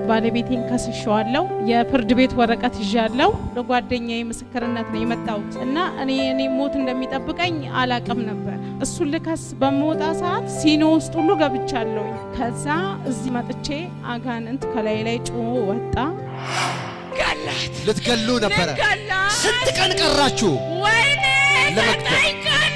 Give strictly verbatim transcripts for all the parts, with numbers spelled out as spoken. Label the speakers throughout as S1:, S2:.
S1: ባለቤቴን ከስሻዋለሁ የፍርድ ቤት ወረቀት ይዣለሁ ለጓደኛዬ ምስክርነት ነው የመጣሁት እና እኔ እኔ ሞት እንደሚጠብቀኝ አላቀም ነበር እሱን ልከስ በመውጣ ሰዓት ሲኖ ውስጥ ሁሉ ገብቻለሁ ከዛ እዚህ መጥቼ አጋንንት ከላይ ላይ ጮሆ ወጣ
S2: ገላት ልትገሉ ነበር ስንት ቀን ቀራችሁ
S3: ወይኔ ለመግደል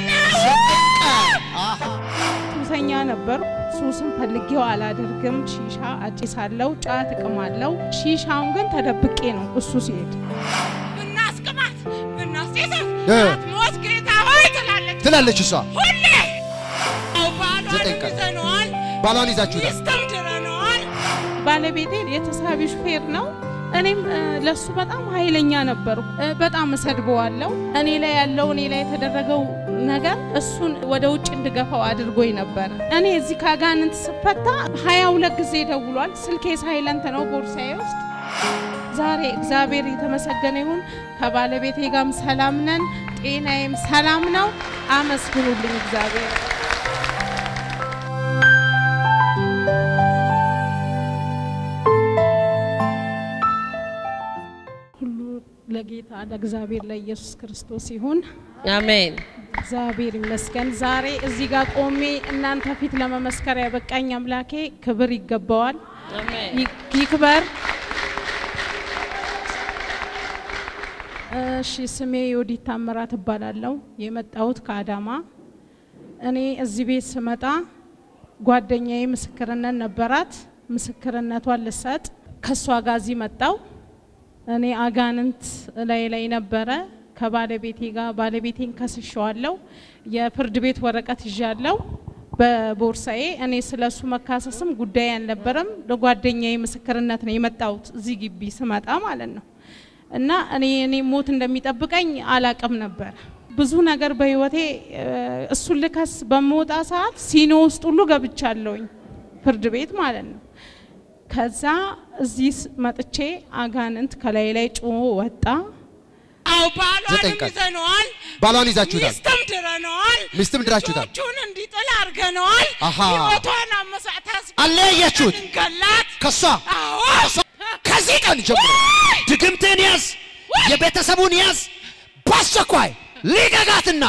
S2: አሃ
S1: ሱሰኛ ነበር ሱስን ፈልጌው አላደርግም ሺሻ አጭሳለሁ ጫት እቅማለሁ ሺሻውን ግን ተደብቄ ነው እሱ ሲሄድ
S3: ብናስቀማት ብናስይዘት ሞት ጌታ ሆይ ትላለች
S2: ትላለች እሷ
S3: ሁሌ ባሏን ይዘነዋል
S2: ባሏን ይዛችሁታል
S3: ይስተምድረናል
S1: ባለቤቴ የተሳቢ ሹፌር ነው እኔም ለሱ በጣም ኃይለኛ ነበር በጣም ሰድበዋለሁ እኔ ላይ ያለው እኔ ላይ ተደረገው ነገር እሱን ወደ ውጭ እንድገፋው አድርጎኝ ነበር እኔ እዚህ ካጋንንት ስፈታ ሃያ ሁለት ጊዜ ደውሏል ስልኬ ሳይለንት ነው ቦርሳዬ ውስጥ ዛሬ እግዚአብሔር የተመሰገነ ይሁን ከባለቤቴ ጋርም ሰላም ነን ጤናዬም ሰላም ነው አመስግኑልኝ እግዚአብሔር ለጌታ ለእግዚአብሔር ለኢየሱስ ክርስቶስ ይሁን
S4: አሜን
S1: እግዚአብሔር ይመስገን ዛሬ እዚህ ጋር ቆሜ እናንተ ፊት ለመመስከር ያበቃኝ አምላኬ ክብር ይገባዋል
S4: አሜን
S1: ይክበር እሺ ስሜ ዮዲት ታምራት እባላለሁ የመጣሁት ከአዳማ እኔ እዚህ ቤት ስመጣ ጓደኛዬ ምስክርነት ነበራት ምስክርነቷን ልሰጥ ከሷ ጋር እዚህ መጣው እኔ አጋንንት ላይ ላይ ነበር ከባለቤቴ ጋር ባለቤቴን ከስሻዋለሁ የፍርድ ቤት ወረቀት ይዣለሁ በቦርሳዬ እኔ ስለሱ መካሰስም ጉዳይ አልነበረም ለጓደኛዬ ምስክርነት ነው የመጣሁት እዚህ ግቢ ስመጣ ማለት ነው እና እኔ እኔ ሞት እንደሚጠብቀኝ አላቀም ነበር ብዙ ነገር በህይወቴ እሱን ልከስ በመውጣ ሰዓት ሲኖ ውስጥ ሁሉ ገብቻለሁኝ ፍርድ ቤት ማለት ነው ከዛ እዚህ መጥቼ አጋንንት ከላይ ላይ ጮሆ ወጣ
S3: አው ባሏን ይዘነዋል
S2: ባሏን ይዛችሁታል
S3: ይስተምድረናል
S2: ሚስትምድራችሁታል
S3: ልጆቹን እንዲጥል አርገናል ህይወቷን አመሳታስ
S2: አለያችሁት
S3: እንገላት
S2: ከሷ
S3: አዎ
S2: ከዚህ ቀን ጀምሮ ድግምትን ያዝ የቤተሰቡን ያዝ ባስቸኳይ ሊገጋትና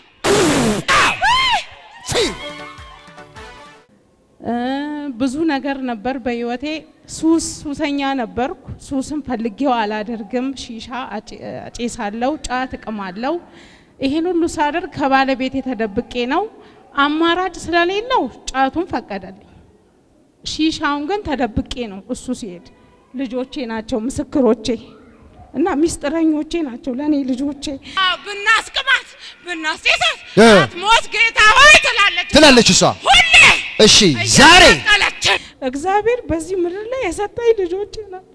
S1: ብዙ ነገር ነበር በህይወቴ ሱስ ሱሰኛ ነበርኩ ሱስን ፈልጌው አላደርግም ሺሻ አጭሳለሁ ጫት እቅማለሁ ይሄን ሁሉ ሳደርግ ከባለቤቴ ተደብቄ ነው አማራጭ ስለሌለው ጫቱን ፈቀደልኝ ሺሻውን ግን ተደብቄ ነው እሱ ሲሄድ ልጆቼ ናቸው ምስክሮቼ እና ሚስጥረኞቼ ናቸው ለኔ ልጆቼ
S3: ብናስቀማት ብናስይዘት ሞት ጌታ ሆይ ትላለች
S2: ትላለች እሷ
S3: ሁሌ
S2: እሺ ዛሬ
S1: እግዚአብሔር በዚህ ምድር ላይ የሰጠኝ ልጆቼ ናቸው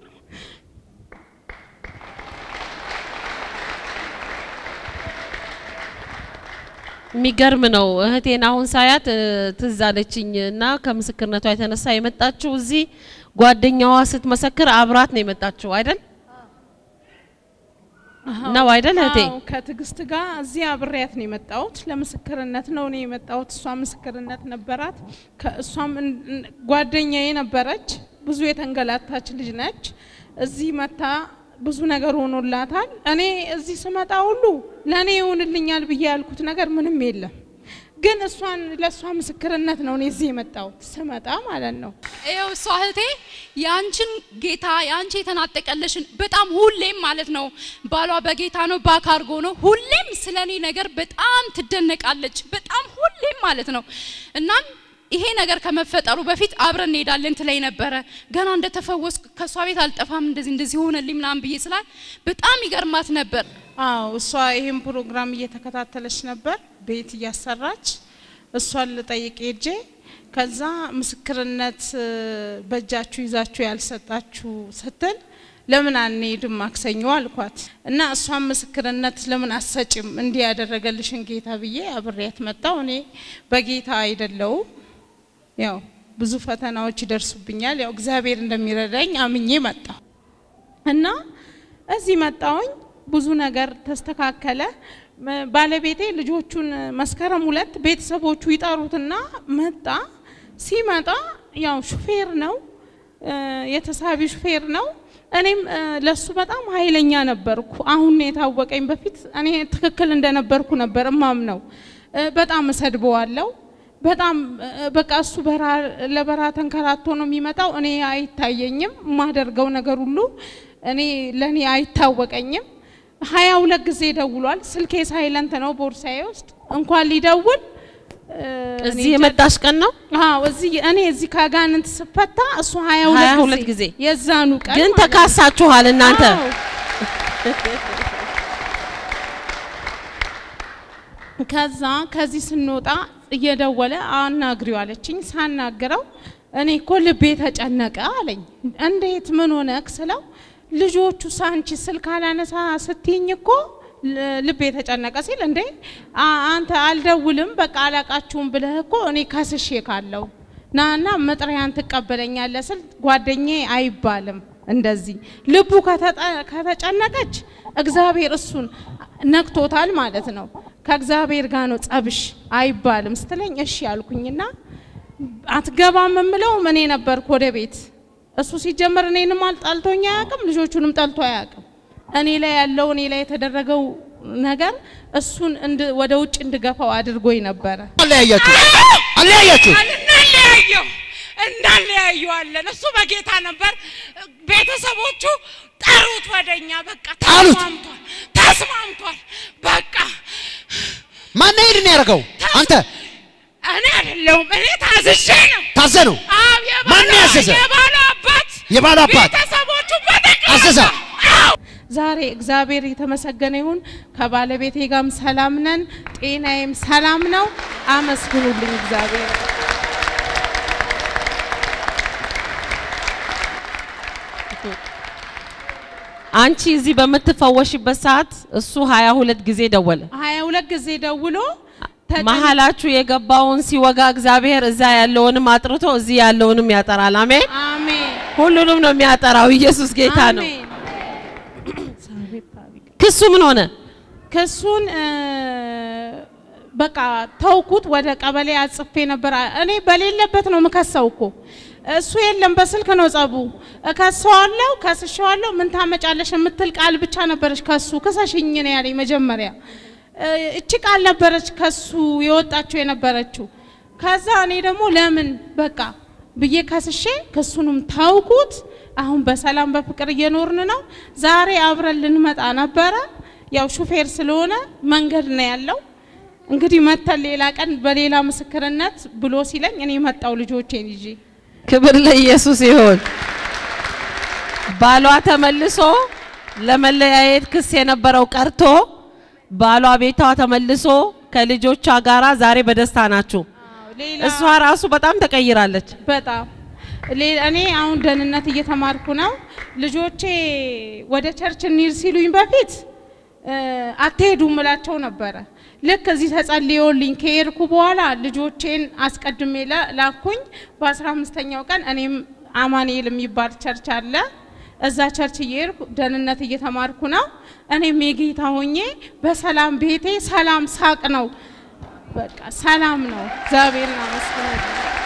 S4: የሚገርም ነው እህቴን አሁን ሳያት ትዛለችኝና ከምስክርነቷ የተነሳ የመጣችው እዚህ ጓደኛዋ ስትመሰክር አብራት ነው የመጣችው አይደል ነው አይደል እህቴ
S1: ከትግስት ጋር እዚህ አብሬያት ነው የመጣሁት ለምስክርነት ነው እኔ የመጣሁት እሷ ምስክርነት ነበራት ከእሷም ጓደኛዬ ነበረች ብዙ የተንገላታች ልጅ ነች እዚህ መታ ብዙ ነገር ሆኖላታል እኔ እዚህ ስመጣ ሁሉ ለኔ ይሁንልኛል ብዬ ያልኩት ነገር ምንም የለም ግን እሷን ለሷ ምስክርነት ነው እኔ እዚህ የመጣሁት ስመጣ ማለት ነው
S5: እየው እሷ እህቴ ያንቺን ጌታ ያንቺ የተናጠቀለሽን በጣም ሁሌም ማለት ነው ባሏ በጌታ ነው ባካርጎ ነው ሁሌም ስለኔ ነገር በጣም ትደነቃለች በጣም ሁሌም ማለት ነው እና ይሄ ነገር ከመፈጠሩ በፊት አብረን እንሄዳለን ትለይ ነበር ገና እንደተፈወስኩ ከሷ ቤት አልጠፋም እንደዚህ እንደዚህ ሆነልኝ ምናም ብዬ ስላል በጣም ይገርማት ነበር
S1: አው እሷ ይሄን ፕሮግራም እየተከታተለች ነበር ቤት ያሰራች እሷን ለጠይቅ ሄጄ ከዛ ምስክርነት በእጃችሁ ይዛችሁ ያልሰጣችሁ ስትል ለምን አንሄድም ማክሰኞ አልኳት እና እሷን ምስክርነት ለምን አሰጭም እንዲ ያደረገልሽን ጌታ ብዬ አብሬያት መጣው እኔ በጌታ አይደለው ያው ብዙ ፈተናዎች ይደርሱብኛል ያው እግዚአብሔር እንደሚረዳኝ አምኜ መጣው እና እዚህ መጣውኝ ብዙ ነገር ተስተካከለ ባለቤቴ ልጆቹን መስከረም ሁለት ቤተሰቦቹ ይጣሩትና መጣ ሲመጣ ያው ሹፌር ነው የተሳቢ ሹፌር ነው እኔም ለሱ በጣም ኃይለኛ ነበርኩ አሁን የታወቀኝ በፊት እኔ ትክክል እንደነበርኩ ነበር ማምነው በጣም ሰድበዋለሁ በጣም በቃ እሱ በራ ለበራ ተንከራቶ ነው የሚመጣው እኔ አይታየኝም ማደርገው ነገር ሁሉ እኔ ለኔ አይታወቀኝም ሃያ ሁለት ጊዜ ደውሏል ስልኬ ሳይለንት ነው ቦርሳዬ ውስጥ እንኳን ሊደውል
S4: እዚህ የመጣሽ ቀን ነው
S1: አዎ እዚህ እኔ እዚህ ካጋንንት ስፈታ እሱ ሃያ ሁለት ጊዜ የዛኑ ቀን
S4: ግን ተካሳችኋል እናንተ
S1: ከዛ ከዚህ ስንወጣ እየደወለ አናግሪው አለችኝ ሳናግረው እኔ እኮ ልቤ ተጨነቀ አለኝ እንዴት ምን ሆነክ ስለው ልጆቹ ሳንቺ ስልክ አላነሳ ስትይኝ እኮ ልቤ ተጨነቀ ሲል እንዴ አንተ አልደውልም በቃ አላቃችሁም ብለህ እኮ እኔ ካስሼ ካለው ናና መጥሪያን ተቀበለኛለህ ስል ጓደኛዬ አይባልም እንደዚህ ልቡ ከተጨነቀች እግዚአብሔር እሱን ነክቶታል ማለት ነው ከእግዚአብሔር ጋር ነው ጸብሽ አይባልም ስትለኝ እሺ ያልኩኝና አትገባም ምምለው እኔ ነበርኩ ወደ ቤት እሱ ሲጀመር እኔንም አልጣልቶኛ ያቀም ልጆቹንም ጣልቶ ያቀም እኔ ላይ ያለው እኔ ላይ የተደረገው ነገር እሱን ወደ ውጭ እንድገፋው አድርጎኝ ነበር
S2: አለያያችሁ አለያያችሁ
S3: አለያያዩ እንዳለያዩአለን እሱ በጌታ ነበር ቤተሰቦቹ ጠሩት ወደኛ በቃ ተስማምቷል ተስማምቷል በቃ
S2: ማን ነው ይሄን ያረጋው አንተ
S3: እኔ አይደለም እኔ ታዝዤ ነው
S2: ታዘነው ማን ያዘዘ
S3: የባለ አባት
S2: የባለ አባት
S3: ቤተሰቦቹ በተቀበለ
S2: አዘዘ
S1: ዛሬ እግዚአብሔር የተመሰገነ ይሁን ከባለቤቴ ጋርም ሰላም ነን ጤናዬም ሰላም ነው አመስግኑልኝ እግዚአብሔር
S4: አንቺ እዚህ በመተፈወሽበት ሰዓት እሱ ሃያ ሁለት ጊዜ ደወለ
S1: ሃያ ሁለት ጊዜ ደውሎ
S4: መሐላችሁ የገባውን ሲወጋ እግዚአብሔር እዛ ያለውንም አጥርቶ እዚህ ያለውንም ያጠራል አሜን
S1: አሜን
S4: ሁሉንም ነው የሚያጠራው ኢየሱስ ጌታ ነው ክሱ ምን ሆነ
S1: ክሱን በቃ ተውኩት ወደ ቀበሌ አጽፌ ነበር እኔ በሌለበት ነው መከሰውኮ እሱ የለም በስልክ ነው ጸቡ ከሰዋለው ከስሸዋለው ምን ታመጫለሽ የምትል ቃል ብቻ ነበርሽ ከሱ ከሰሽኝ ነው ያለኝ መጀመሪያ እቺ ቃል ነበረች ከሱ የወጣቸው የነበረችው ከዛ እኔ ደግሞ ለምን በቃ ብዬ ከስሼ ከሱንም ታውቁት አሁን በሰላም በፍቅር እየኖርን ነው ዛሬ አብረን ልንመጣ ነበር ያው ሹፌር ስለሆነ መንገድ ነው ያለው እንግዲህ መተል ሌላ ቀን በሌላ ምስክርነት ብሎ ሲለኝ እኔ መጣው ልጆቼን ይዤ
S4: ክብር ለኢየሱስ ይሁን ባሏ ተመልሶ ለመለያየት ክስ የነበረው ቀርቶ ባሏ ቤቷ ተመልሶ ከልጆቿ ጋራ ዛሬ በደስታ ናችሁ እሷ ራሱ በጣም ተቀይራለች
S1: በጣም እኔ አሁን ደህንነት እየተማርኩ ነው ልጆቼ ወደ ቸርች እንሂድ ሲሉኝ በፊት አትሄዱ ምላቸው ነበር ልክ እዚህ ተጸልዮልኝ ከሄድኩ በኋላ ልጆቼን አስቀድሜ ላኩኝ በ15ኛው ቀን እኔም አማኑኤል የሚባል ቸርች አለ እዛ ቸርች እየሄድኩ ደህንነት እየተማርኩ ነው እኔም የጌታ ሆኜ በሰላም ቤቴ ሰላም ሳቅ ነው በቃ ሰላም ነው እግዚአብሔርን አመስግኑ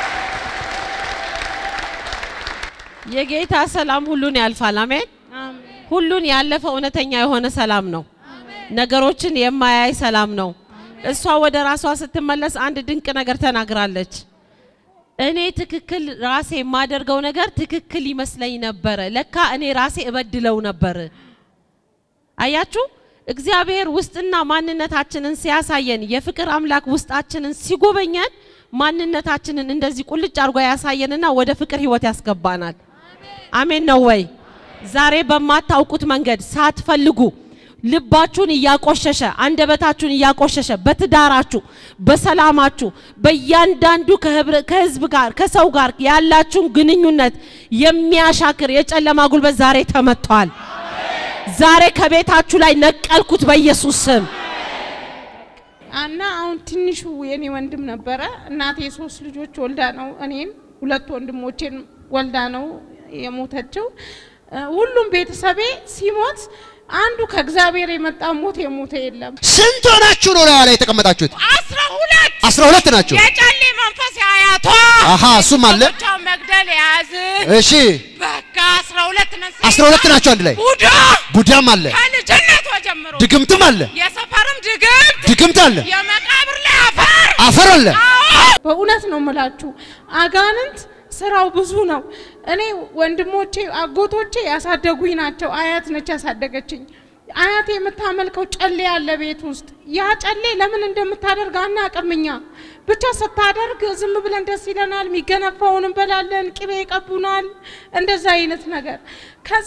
S4: የጌታ ሰላም ሁሉን ያልፋል አሜን
S1: አሜን
S4: ሁሉን ያለፈ እውነተኛ የሆነ ሰላም ነው ነገሮችን የማያይ ሰላም ነው እሷ ወደ ራሷ ስትመለስ አንድ ድንቅ ነገር ተናግራለች እኔ ትክክል ራሴ የማደርገው ነገር ትክክል ይመስለኝ ነበር ለካ እኔ ራሴ እበድለው ነበር አያችሁ እግዚአብሔር ውስጥና ማንነታችንን ሲያሳየን የፍቅር አምላክ ውስጣችንን ሲጎበኛን ማንነታችንን እንደዚህ ቁልጭ አርጎ ያሳየንና ወደ ፍቅር ህይወት ያስገባናል አሜን ነው ወይ ዛሬ በማታውቁት መንገድ ሳትፈልጉ ልባችሁን ያቆሸሸ አንደበታችሁን ያቆሸሸ በትዳራችሁ በሰላማችሁ በእያንዳንዱ ከህዝብ ጋር ከሰው ጋር ያላችሁን ግንኙነት የሚያሻክር የጨለማ ጉልበት ዛሬ ተመቷል ዛሬ ከቤታችሁ ላይ ነቀልኩት በኢየሱስ ስም
S1: አና አሁን ትንሹ የኔ ወንድም ነበረ እናቴ ሶስት ልጆች ወልዳ ነው እኔን ሁለት ወንድሞቼን ወልዳ ነው የሞተችው ሁሉም ቤተሰቤ ሲሞት አንዱ ከእግዚአብሔር የመጣ ሞት የሞተ የለም
S2: ስንት ሆናችሁ ነው ላይ ተቀመጣችሁት
S3: አስራ ሁለት
S2: አስራ ሁለት ናችሁ
S3: የጨሌ መንፈስ ያያቷ
S2: አሃ እሱም አለ
S3: መግደል ያዝ
S2: እሺ
S3: በቃ አስራ ሁለት ነን
S2: አስራ ሁለት ናቸው አንድ ላይ
S3: ቡዳ
S2: ቡዳም አለ
S3: ከልጅነቷ ጀምሮ
S2: ድግምትም አለ
S3: የሰፈርም ድግምት
S2: ድግምት አለ
S3: የመቃብር ላይ አፈር
S2: አፈር አለ
S1: በእውነት ነው የምላችሁ አጋንንት ስራው ብዙ ነው እኔ ወንድሞቼ አጎቶቼ ያሳደጉኝ ናቸው አያት ነች ያሳደገችኝ አያት የምታመልከው ጨሌ ያለ ቤት ውስጥ ያ ጨሌ ለምን እንደምታደርግ አናቀምኛ ብቻ ስታደርግ ዝም ብለን ደስ ይለናል ሚገነፋውን እንበላለን ቅቤ ይቀቡናል እንደዛ አይነት ነገር ከዛ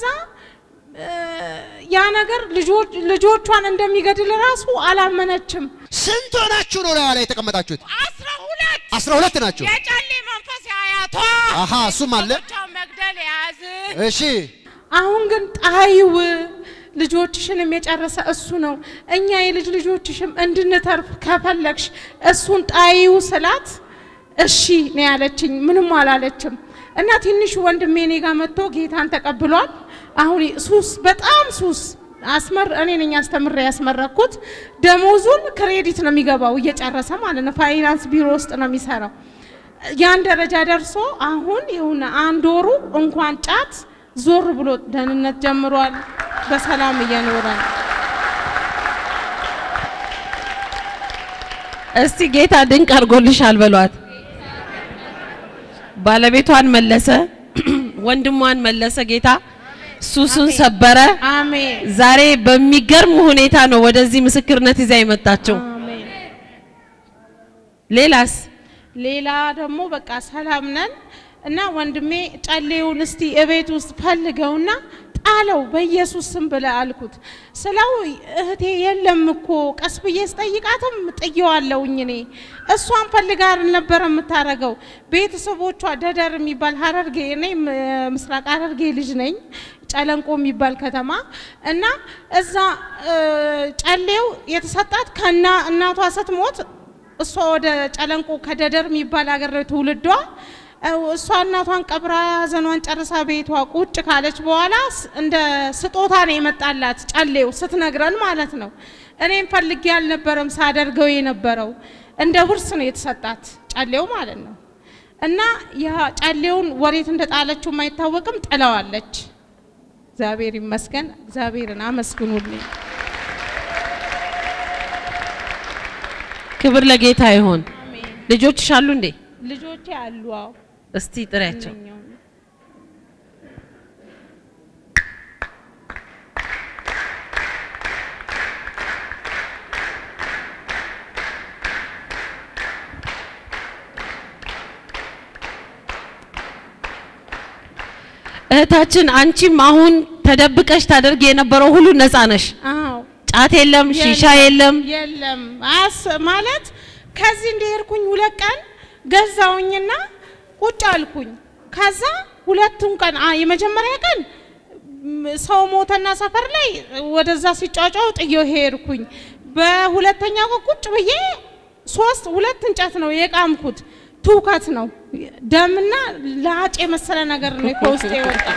S1: ያ ነገር ልጆች ልጆቿን እንደሚገድል ራሱ አላመነችም
S2: ስንት ሆናችሁ ነው ላይ የተቀመጣችሁት
S3: አስራ ሁለት
S2: አስራ ሁለት ናችሁ
S3: የጨሌ መንፈስ ያያቷ
S2: አሃ እሱም አለ
S3: መግደል ያዝ
S2: እሺ
S1: አሁን ግን ጣይው ልጆችሽንም የጨረሰ እሱ ነው እኛ የልጅ ልጆችሽም እንድንተርፍ ከፈለግሽ እሱን ጣይው ስላት እሺ ነው ያለችኝ ምንም አላለችም እና ትንሽ ወንድሜ እኔ ጋር መጥቶ ጌታን ተቀብሏል አሁን ሱስ በጣም ሱስ አስመር እኔ ነኝ አስተምሬ ያስመረኩት ደሞዙን ክሬዲት ነው የሚገባው እየጨረሰ ማለት ነው ፋይናንስ ቢሮ ውስጥ ነው የሚሰራው ያን ደረጃ ደርሶ አሁን ይሁን አንድ ወሩ እንኳን ጫት ዞር ብሎ ደህንነት ጀምሯል በሰላም እየኖራል
S4: እስቲ ጌታ ድንቅ አድርጎልሻል በሏት ባለቤቷን መለሰ ወንድሟን መለሰ ጌታ ሱሱን ሰበረ
S1: አሜን
S4: ዛሬ በሚገርም ሁኔታ ነው ወደዚህ ምስክርነት ይዛ የመጣችው
S1: አሜን
S4: ሌላስ
S1: ሌላ ደግሞ በቃ ሰላም ነን እና ወንድሜ ጨሌውን እስቲ እቤት ውስጥ ፈልገውና ጣለው በኢየሱስ ስም ብለ አልኩት ስለው እህቴ የለም እኮ ቀስብዬ ስጠይቃትም ጥየዋለውኝ እኔ እሷን ፈልጋር ነበር የምታረገው ቤተሰቦቿ ደደር የሚባል ሐረርጌ እኔ ምስራቅ ሐረርጌ ልጅ ነኝ ጨለንቆ የሚባል ከተማ እና እዛ ጨሌው የተሰጣት ከና እናቷ ስትሞት እሷ ወደ ጨለንቆ ከደደር የሚባል ሀገር ትውልዷ እሷ እናቷን ቀብራ ዘኗን ጨርሳ ቤቷ ቁጭ ካለች በኋላ እንደ ስጦታ ነው የመጣላት ጨሌው ስትነግረን ማለት ነው እኔም ፈልጌ ያልነበረም ሳደርገው የነበረው እንደ ውርስ ነው የተሰጣት ጨሌው ማለት ነው እና ያ ጨሌውን ወሬት እንደጣለችው ማይታወቅም ጥለዋለች እግዚአብሔር ይመስገን እግዚአብሔርን አመስግኑልኝ
S4: ክብር ለጌታ ይሁን ልጆችሽ አሉ እንዴ
S1: ልጆቼ አሉ አው
S4: እስቲ ጥሪያቸው እህታችን አንቺም አሁን ተደብቀሽ ታደርጊ የነበረው ሁሉ ነፃ ነሽ
S1: አው
S4: ጫት የለም ሺሻ የለም
S1: የለም አስ ማለት ከዚህ እንደሄድኩኝ ሁለት ቀን ገዛውኝና ቁጭ አልኩኝ ከዛ ሁለቱን ቀን የመጀመሪያ ቀን ሰው ሞተና ሰፈር ላይ ወደዛ ሲጫጫው ጥዮ ሄድኩኝ በሁለተኛው ቁጭ ብዬ ሶስት ሁለት እንጨት ነው የቃምኩት ቱካት ነው ደምና ላጭ የመሰለ ነገር ነው ከውስጤ ወጣ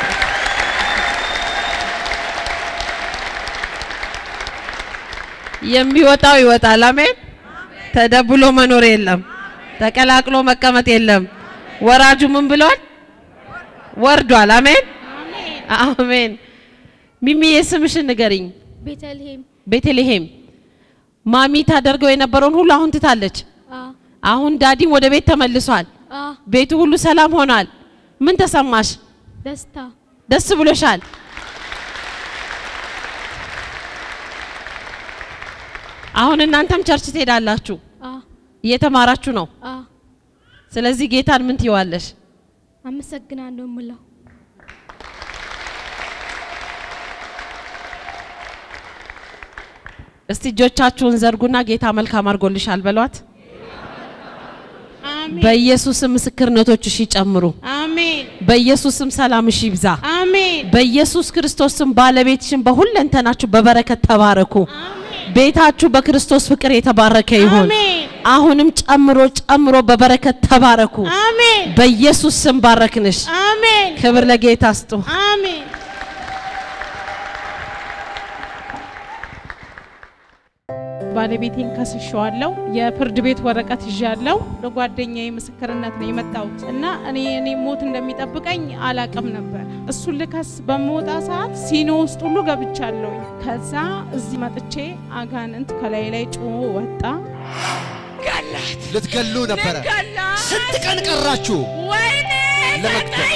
S4: የሚወጣው ይወጣል አሜን ተደብሎ መኖር የለም ተቀላቅሎ መቀመጥ የለም ወራጁ ምን ብሏል ወርዷል አሜን አሜን ሚሚ የስምሽን ንገሪኝ
S5: ቤተልሔም
S4: ቤተልሔም ማሚ ታደርገው የነበረውን ሁሉ አሁን ትታለች አሁን ዳዲም ወደ ቤት ተመልሷል ቤቱ ሁሉ ሰላም ሆኗል ምን ተሰማሽ
S5: ደስታ
S4: ደስ ብሎሻል አሁን እናንተም ቸርች ትሄዳላችሁ እየተማራችሁ ነው ስለዚህ ጌታን ምን ትይዋለሽ
S5: አመሰግናለሁ ሙላው
S4: እስቲ እጆቻችሁን ዘርጉና ጌታ መልካም አድርጎልሻል በሏት
S1: አሜን
S4: በኢየሱስ ምስክርነቶችሽ ይጨምሩ
S1: አሜን
S4: በኢየሱስ ሰላምሽ ይብዛ
S1: አሜን
S4: በኢየሱስ ክርስቶስ ባለቤትሽን በሁለንተናችሁ በበረከት ተባረኩ ቤታችሁ በክርስቶስ ፍቅር የተባረከ ይሁን
S1: አሜን
S4: አሁንም ጨምሮ ጨምሮ በበረከት ተባረኩ
S1: አሜን
S4: በኢየሱስ ስም ባረክንሽ
S1: አሜን
S4: ክብር ለጌታ ስጡ
S1: አሜን ባለቤቴን ከስሼዋለሁ የፍርድ ቤት ወረቀት ይዣለሁ ለጓደኛዬ ምስክርነት ነው የመጣሁት እና እኔ እኔ ሞት እንደሚጠብቀኝ አላቀም ነበር እሱ ልከስ በመውጣ ሰዓት ሲኖ ውስጥ ሁሉ ገብቻለሁ ከዛ እዚህ መጥቼ አጋንንት ከላይ ላይ ጮሆ ወጣ
S3: ገላት
S2: ልትገሉ ነበር
S3: ገላት
S2: ስንት ቀን ቀራችሁ
S3: ወይኔ
S2: ለመግደል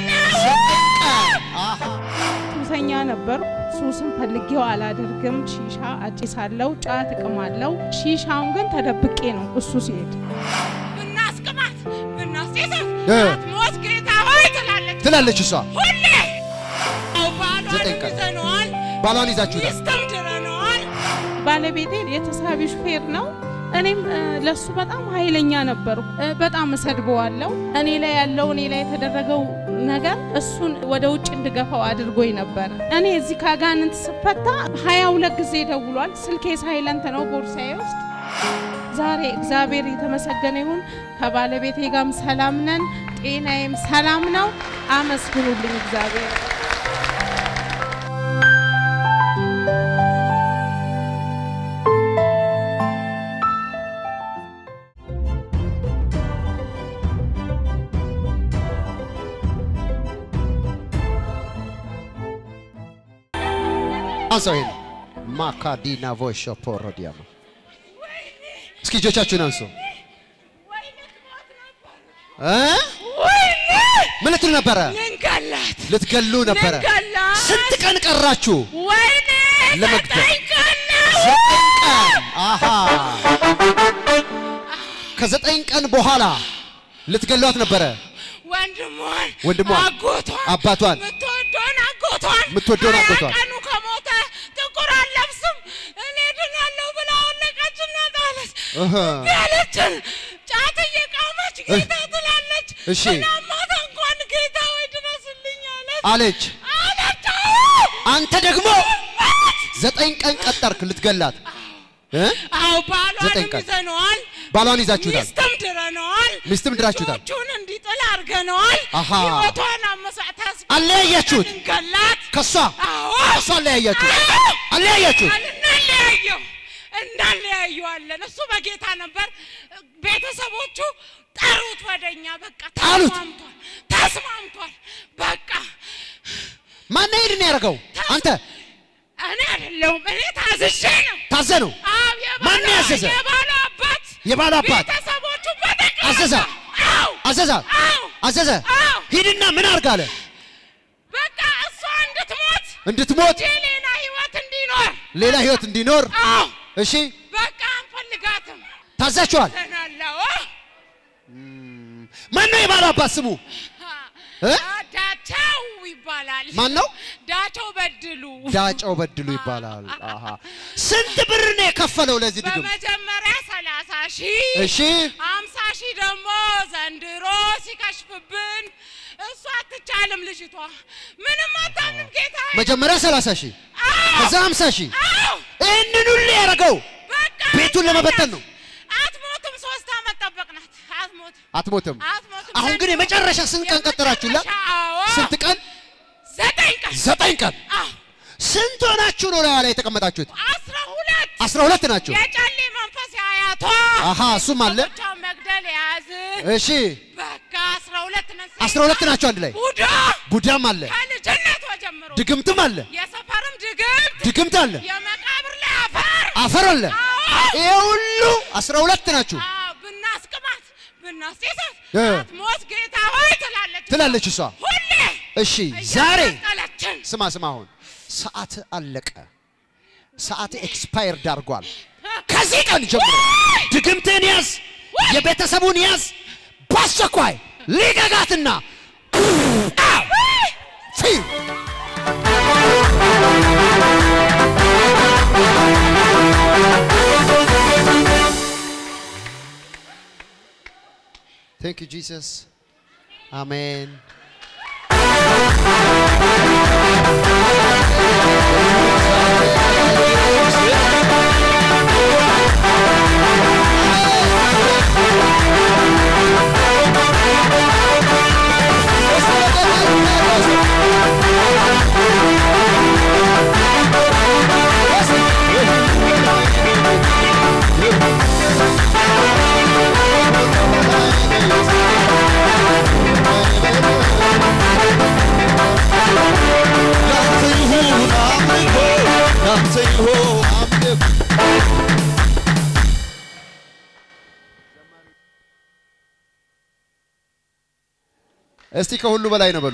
S2: አሃ
S1: ሱሰኛ ነበር ሱስን ፈልጌው አላደርግም ሺሻ አጭሳለሁ ጫት እቅማለሁ ሺሻውን ግን ተደብቄ ነው እሱ ሲሄድ
S3: ብናስቀማት ብናስይዘው ሞት ጌታ ሆይ ትላለች
S2: ትላለች እሷ
S3: ሁሌ
S2: ዘጠኝ ቀን
S3: ይዘነዋል
S2: ባሏን ይዛችሁታል
S3: ይስተም ድረነዋል
S1: ባለቤቴ የተሳቢ ሹፌር ነው እኔም ለሱ በጣም ኃይለኛ ነበር በጣም ሰድበዋለሁ እኔ ላይ ያለው እኔ ላይ የተደረገው ነገር እሱን ወደ ውጭ እንድገፋው አድርጎኝ ነበር እኔ እዚህ ካጋንንት ስፈታ ሃያ ሁለት ጊዜ ደውሏል ስልኬ ሳይለንት ነው ቦርሳዬ ውስጥ ዛሬ እግዚአብሔር የተመሰገነ ይሁን ከባለቤቴ ጋርም ሰላም ነን ጤናዬም ሰላም ነው አመስግኑልኝ እግዚአብሔር
S2: አንሳይን ማካዲና ቮይስ ፖሮዲያማ እስኪ ጆቻችሁን አንሱ እ ምን ልትሉ ነበር
S3: እንገላት
S2: ልትገሉ ነበር ስንት ቀን ቀራችሁ
S3: ወይኔ
S2: ለመግደል
S3: ዘጠኝ
S2: ቀን አሃ ከዘጠኝ ቀን በኋላ ልትገሏት ነበር
S3: ወንድሟን
S2: ወንድሟን
S3: አጎቷን
S2: አባቷን
S3: ምትወደውን አጎቷን
S2: ምትወደውን አጎቷን
S3: ቀኑ ከሞተ ጥቁር አለብስም እኔ ድናለሁ ብላ ወለቀችና ጣለች
S2: እህ
S3: ያለችን ጫት እየቃመች ጌታ ትላለች
S2: እሺ
S3: እናማታ እንኳን ጌታ ወይ ድረስልኝ
S2: አለች
S3: አለች
S2: አንተ ደግሞ ዘጠኝ ቀን ቀጠርክ ልትገላት እ
S3: አው ባሏን ይዘነዋል
S2: ባሏን ይዛችሁታል
S3: ሚስትም ድረነዋል
S2: ሚስትም ድራችሁታል
S3: ቹን እንዲጥል አርገነዋል ህይወቷን አመሳታስ
S2: አለያያችሁት
S3: እንገላት
S2: ከሷ
S3: አዎ
S2: ከሷ አለያያችሁት አለያያችሁት
S3: እናለያየው እናለያየዋለን እሱ በጌታ ነበር ቤተሰቦቹ ጠሩት ወደኛ በቃ ተስማምቷል ተስማምቷል በቃ
S2: ማን ይሄን ያረጋው አንተ
S3: እኔ አይደለሁም እኔ ታዝዤ ነው
S2: ታዘነው ማን ያዘዘ
S3: የባሏ አባት
S2: የባሏ አባት
S3: ቤተሰቦቹ በጠቅላላ
S2: አዘዘ
S3: አው
S2: አዘዘ አዘዘ ሂድና ምን አርጋለ
S3: በቃ እሷ እንድትሞት
S2: እንድትሞት
S3: ሌላ ህይወት እንዲኖር
S2: ሌላ ህይወት እንዲኖር
S3: አው
S2: እሺ
S3: በቃ አንፈልጋትም
S2: ታዛችኋል
S3: ተናላው
S2: ማን ነው የባሏ አባት ስሙ እ
S3: ዳቸው ይባላል
S2: ማን ነው
S3: ዳቸው በድሉ
S2: ዳቸው በድሉ ይባላል አሃ ስንት ብር ነው የከፈለው ለዚህ ድግም
S3: በመጀመሪያ ሰላሳ ሺህ
S2: እሺ
S3: ሃምሳ ሺህ ደግሞ ዘንድሮ ሲከሽፍብን እሷ አትቻልም ልጅቷ ምንም አታምንም ጌታ
S2: መጀመሪያ ሰላሳ ሺህ ከዛ ሃምሳ ሺህ
S3: አው
S2: እነን ሁሉ ያረጋው
S3: በቃ
S2: ቤቱን ለመበተን ነው
S3: አትሞትም ሶስት አመት ጠበቅናት አትሞትም
S2: አትሞትም
S3: አትሞትም
S2: አሁን ግን የመጨረሻ ስንት ቀን ቀጠራችሁላት ስንት ቀን
S3: ዘጠኝ ቀን
S2: ዘጠኝ ቀን
S3: አው
S2: ስንት ሆናችሁ ነው ላይ የተቀመጣችሁት
S3: አስራ ሁለት
S2: አስራ ሁለት ናችሁ
S3: የጨሌ መንፈስ ያያቷ
S2: አሃ እሱም አለ
S3: መግደል ያዝ
S2: እሺ
S3: በቃ አስራ ሁለት ነን
S2: አስራ ሁለት ናችሁ አንድ ላይ
S3: ቡዳ
S2: ቡዳም አለ
S3: ከልጅነቷ ጀምሮ
S2: ድግምትም አለ
S3: የሰፈርም ድግምት
S2: ድግምት አለ
S3: የመቃብር ላይ አፈር
S2: አፈር አለ ይሄ ሁሉ አስራ ሁለት ናችሁ
S3: ብናስቀማት ብናስይዛት
S2: እ
S3: አትሞት ጌታ ሆይ ትላለች
S2: ትላለች እሷ
S3: ሁሌ
S2: እሺ ዛሬ
S3: እያቃጠለችን
S2: ስማ ስማ አሁን ሰዓት አለቀ ሰዓት ኤክስፓየርድ አድርጓል ከዚህ ቀን ጀምሮ ድግምትን ያዝ የቤተሰቡን ያዝ ባስቸኳይ ሊገጋትና ፊ Thank you Jesus Amen Yes. እስቲ ከሁሉ በላይ ነው በሉ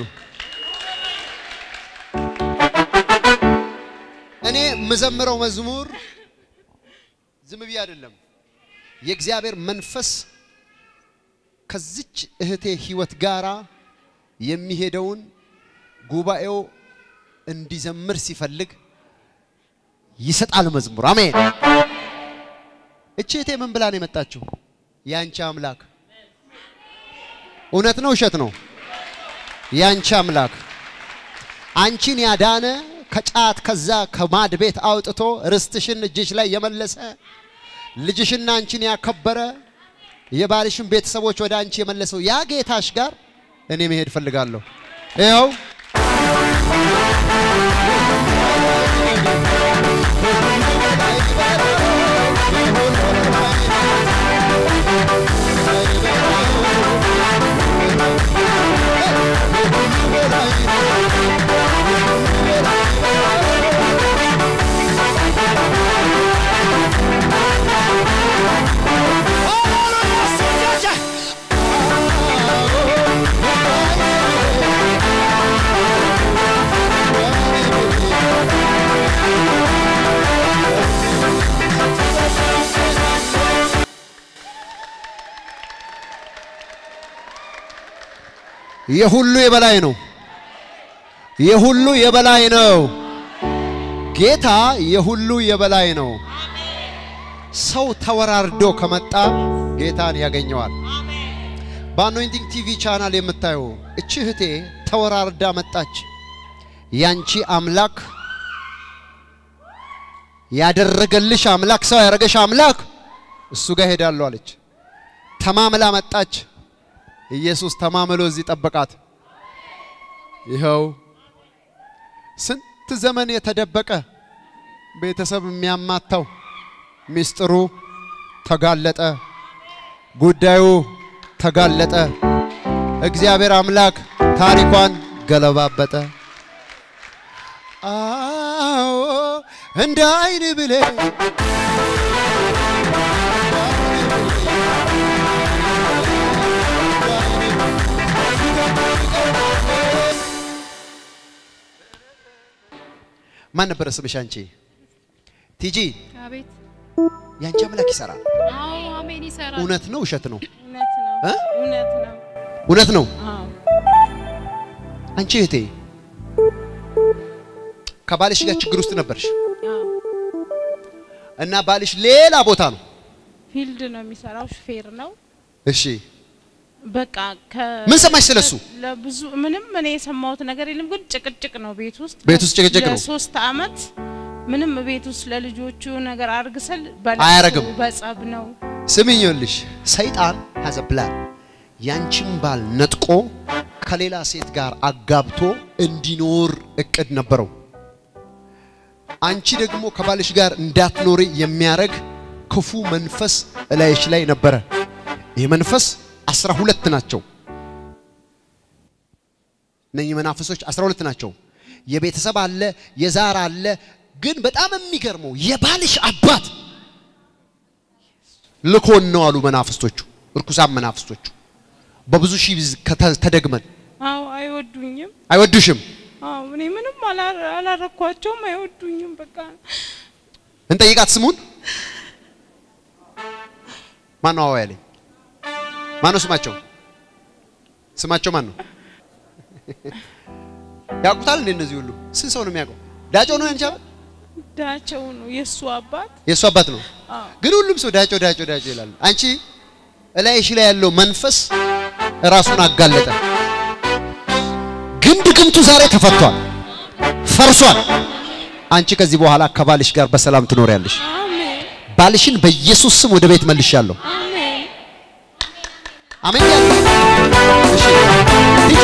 S2: እኔ መዘምረው መዝሙር ዝም ብዬ አይደለም የእግዚአብሔር መንፈስ ከዚች እህቴ ህይወት ጋራ የሚሄደውን ጉባኤው እንዲዘምር ሲፈልግ ይሰጣል መዝሙር አሜን እቺ እህቴ ምን ብላ ነው የመጣችው ያንቺ አምላክ እውነት ነው እሸት ነው ያንቺ አምላክ አንቺን ያዳነ ከጫት ከዛ ከማድ ቤት አውጥቶ ርስትሽን እጅሽ ላይ የመለሰ ልጅሽና አንቺን ያከበረ የባልሽን ቤተሰቦች ወደ አንቺ የመለሰው ያ ጌታሽ ጋር እኔ መሄድ ፈልጋለሁ ይኸው የሁሉ የበላይ ነው የሁሉ የበላይ ነው ጌታ የሁሉ የበላይ ነው ሰው ተወራርዶ ከመጣ ጌታን ያገኘዋል በአኖይንቲንግ ቲቪ ቻናል የምታዩ እቺ እህቴ ተወራርዳ መጣች ያንቺ አምላክ ያደረገልሽ አምላክ ሰው ያረጋሽ አምላክ እሱ ጋር ሄዳለሁ አለች ተማምላ መጣች ኢየሱስ ተማምሎ እዚህ ጠበቃት ይኸው ስንት ዘመን የተደበቀ ቤተሰብ የሚያማታው ሚስጥሩ ተጋለጠ ጉዳዩ ተጋለጠ እግዚአብሔር አምላክ ታሪኳን ገለባበጠ አዎ እንደ አይን ብለ ማን ነበር ስምሽ አንቺ ቲጂ
S5: አቤት
S2: ያንቺ አምላክ ይሰራል
S5: አዎ አሜን ይሰራል
S2: እውነት ነው እሸት ነው
S1: እውነት ነው እውነት ነው
S2: እውነት ነው
S1: አዎ
S2: አንቺ እህቴ ከባልሽ ጋር ችግር ውስጥ ነበርሽ
S1: አዎ
S2: እና ባልሽ ሌላ ቦታ ነው
S1: ፊልድ ነው የሚሰራው ሹፌር ነው
S2: እሺ
S1: በቃ ከ
S2: ምን ሰማሽ ስለሱ
S1: ለብዙ ምንም እኔ የሰማሁት ነገር የለም ግን ጭቅጭቅ ነው ቤት ውስጥ
S2: ቤት ውስጥ ጭቅጭቅ ነው
S1: ለሶስት አመት ምንም ቤት ውስጥ ለልጆቹ ነገር አርግሰል
S2: አያረግም
S1: በጸብ ነው
S2: ስሚኝልሽ ሰይጣን has a plan ያንቺን ባል ነጥቆ ከሌላ ሴት ጋር አጋብቶ እንዲኖር እቅድ ነበረው አንቺ ደግሞ ከባልሽ ጋር እንዳትኖሪ የሚያረግ ክፉ መንፈስ እላይሽ ላይ ነበረ ይሄ መንፈስ አስራ ሁለት ናቸው ነኝ መናፍሶች አስራ ሁለት ናቸው የቤተሰብ አለ የዛር አለ ግን በጣም የሚገርመው የባልሽ አባት ልኮን ነው አሉ መናፍስቶቹ እርኩሳን መናፍስቶቹ በብዙ ሺህ ተደግመን
S1: አው አይወዱኝም
S2: አይወዱሽም
S1: አው እኔ ምንም አላረኳቸውም አይወዱኝም በቃ
S2: እንጠይቃት ስሙን ማን ነው ያለኝ ማን ነው ስማቸው ስማቸው ማን ነው ያቁታል እንደዚህ ሁሉ ስንት ሰው ነው የሚያውቀው ዳቸው ነው ያንቻ
S1: ዳቸው ነው የሱ አባት
S2: የሱ አባት ነው ግን ሁሉም ሰው ዳቸው ዳቸው ዳቸው ይላል አንቺ እላይሽ ላይ ያለው መንፈስ ራሱን አጋለጠ ግን ድግምቱ ዛሬ ተፈቷል ፈርሷል አንቺ ከዚህ በኋላ ከባልሽ ጋር በሰላም ትኖሪያለሽ
S1: አሜን
S2: ባልሽን በኢየሱስ ስም ወደ ቤት መልሻለሁ
S1: አሜን
S2: አሜን ያለ እሺ ዲጂ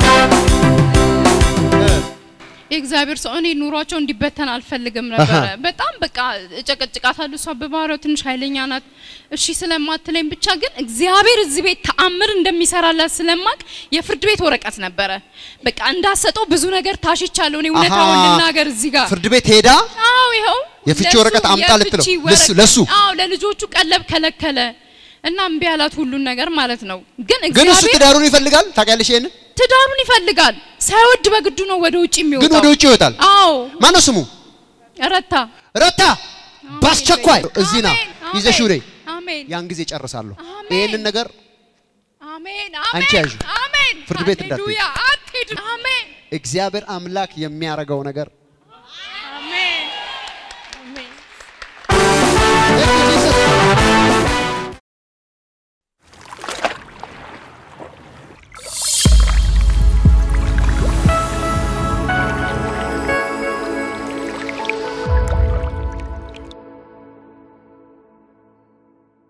S5: እግዚአብሔር ሰው እኔ ኑሯቸው እንዲበተን አልፈልግም ነበር በጣም በቃ ጨቀጭቃታለሁ እሷ በባህሪው ትንሽ ኃይለኛ ናት እሺ ስለማትለኝ ብቻ ግን እግዚአብሔር እዚህ ቤት ተአምር እንደሚሰራላት ስለማቅ የፍርድ ቤት ወረቀት ነበረ በቃ እንዳሰጠው ብዙ ነገር ታሽቻለሁ እኔ እውነታውን ልናገር እዚህ ጋር
S2: ፍርድ ቤት ሄዳ
S5: አዎ ይሄው
S2: የፍቺ ወረቀት አምጣ ልትለው ለሱ ለሱ
S5: አዎ ለልጆቹ ቀለብ ከለከለ እና እምቢ አላት ሁሉን ነገር ማለት ነው ግን
S2: ግን እሱ
S5: እግዚአብሔር
S2: ትዳሩን ይፈልጋል ታውቂያለሽ ይሄን
S5: ትዳሩን ይፈልጋል ሳይወድ በግዱ ነው ወደ ውጪ የሚወጣው
S2: ግን ወደ ውጪ ይወጣል
S5: አዎ
S2: ማን ነው ስሙ
S5: ረታ
S2: ረታ ባስቸኳይ እዚህና ይዘሽው ነይ
S5: አሜን
S2: ያን ጊዜ ጨርሳለሁ ይሄንን ነገር
S5: አሜን
S2: አንቺ ያዡ
S5: አሜን
S2: ፍርድ ቤት እንዳትሄጂ
S5: ሃሌሉያ አትሄድ አሜን
S2: እግዚአብሔር አምላክ የሚያረጋው ነገር